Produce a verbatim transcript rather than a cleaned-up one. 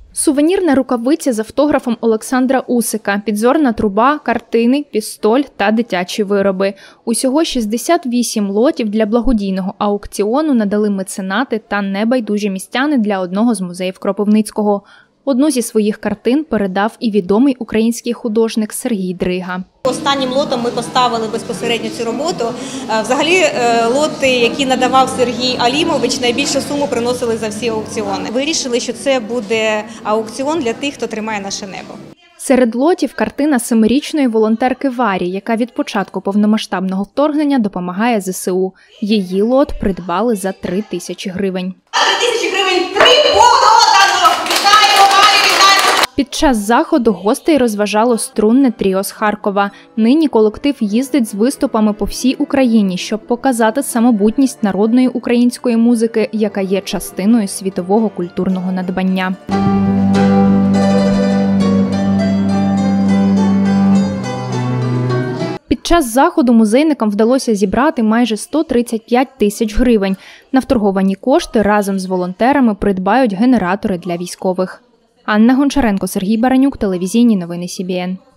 Сувенірна рукавиця з автографом Олександра Усика, підзорна труба, картини, пістоль та дитячі вироби. Усього шістдесят вісім лотів для благодійного аукціону надали меценати та небайдужі містяни для одного з музеїв Кропивницького. Одну зі своїх картин передав і відомий український художник Сергій Дрига. Останнім лотом ми поставили безпосередньо цю роботу. Взагалі, лоти, які надавав Сергій Алімович, найбільшу суму приносили за всі аукціони. Вирішили, що це буде аукціон для тих, хто тримає наше небо. Серед лотів картина семирічної волонтерки Варі, яка від початку повномасштабного вторгнення допомагає зе се у. Її лот придбали за три тисячі гривень. три тисячі гривень прибородано! Вітаємо, Варі, вітаємо! Під час заходу гостей розважало струнне тріо з Харкова. Нині колектив їздить з виступами по всій Україні, щоб показати самобутність народної української музики, яка є частиною світового культурного надбання. Під час заходу музейникам вдалося зібрати майже сто тридцять п'ять тисяч гривень. На вторговані кошти разом з волонтерами придбають генератори для військових. Анна Гончаренко, Сергій Баранюк, телевізійні новини Сі Бі Ен.